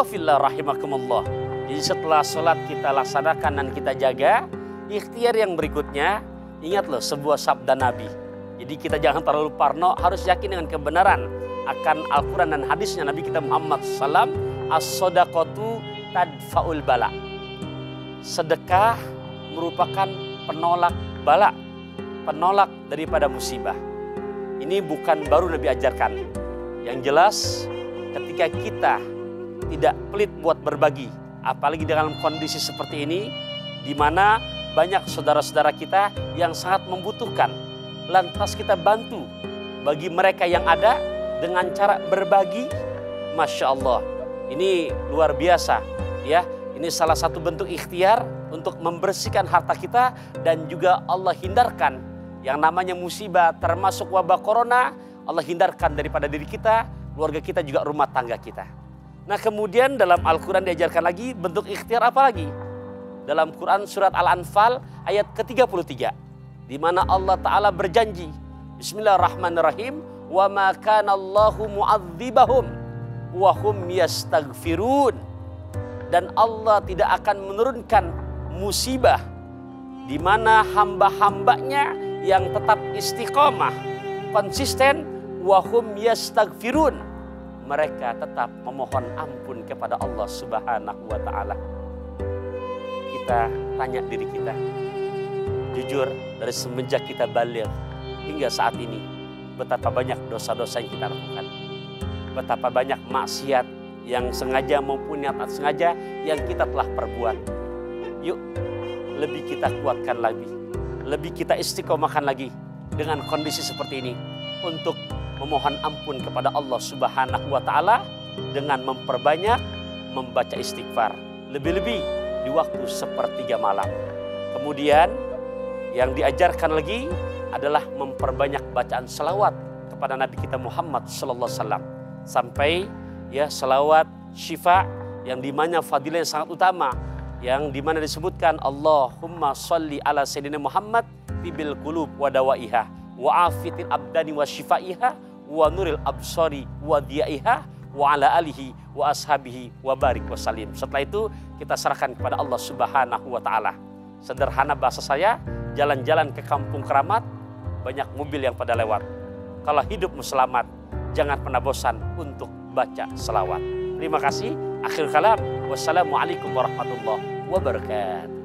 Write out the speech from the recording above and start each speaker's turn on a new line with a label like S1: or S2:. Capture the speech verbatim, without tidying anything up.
S1: Ikhwafillah rahimakumullah. Jadi setelah sholat kita laksanakan dan kita jaga, ikhtiar yang berikutnya, ingat loh sebuah sabda Nabi. Jadi kita jangan terlalu parno, harus yakin dengan kebenaran akan Al-Quran dan hadisnya Nabi kita Muhammad shallallahu alaihi wasallam. As-sodaqatu tadfa'ul bala. Sedekah merupakan penolak bala, penolak daripada musibah. Ini bukan baru Nabi ajarkan. Yang jelas ketika kita tidak pelit buat berbagi, apalagi dalam kondisi seperti ini, di mana banyak saudara-saudara kita yang sangat membutuhkan, lantas kita bantu bagi mereka yang ada dengan cara berbagi, Masya Allah. Ini luar biasa ya. Ini salah satu bentuk ikhtiar untuk membersihkan harta kita dan juga Allah hindarkan yang namanya musibah termasuk wabah corona. Allah hindarkan daripada diri kita, keluarga kita, juga rumah tangga kita. Nah kemudian dalam Al-Quran diajarkan lagi bentuk ikhtiar apa lagi? Dalam Quran surat Al-Anfal ayat ke tiga puluh tiga. Di mana Allah Ta'ala berjanji. Bismillahirrahmanirrahim. Wa ma kana Allahu mu'adzibahum wa hum yastaghfirun. Dan Allah tidak akan menurunkan musibah di mana hamba-hambanya yang tetap istiqomah, konsisten, wa hum yastaghfirun. Mereka tetap memohon ampun kepada Allah Subhanahu wa Ta'ala. Kita tanya diri kita, jujur dari semenjak kita balik hingga saat ini, betapa banyak dosa-dosa yang kita lakukan, betapa banyak maksiat yang sengaja maupun yang tak sengaja yang kita telah perbuat. Yuk lebih kita kuatkan lagi, lebih kita istiqomahkan lagi dengan kondisi seperti ini untuk memohon ampun kepada Allah Subhanahu wa Ta'ala dengan memperbanyak membaca istighfar, lebih-lebih di waktu sepertiga malam. Kemudian yang diajarkan lagi adalah memperbanyak bacaan selawat kepada Nabi kita Muhammad sallallahu alaihi wasallam, sampai ya selawat syifa yang dimana fadilahnya sangat utama, yang dimana disebutkan Allahumma sholli ala sayyidina Muhammad tibil qulub wa dawaiha wa afitil abdani wa shifaiha wa nuril absari wa diyaiha wa ala alihi wa ashabihi wa barik wa salim. Setelah itu kita serahkan kepada Allah Subhanahu wa Ta'ala. Sederhana bahasa saya, jalan-jalan ke kampung keramat, banyak mobil yang pada lewat. Kalau hidupmu selamat, jangan pernah bosan untuk baca selawat. Terima kasih. Akhir kalam. Wassalamualaikum warahmatullahi wabarakatuh.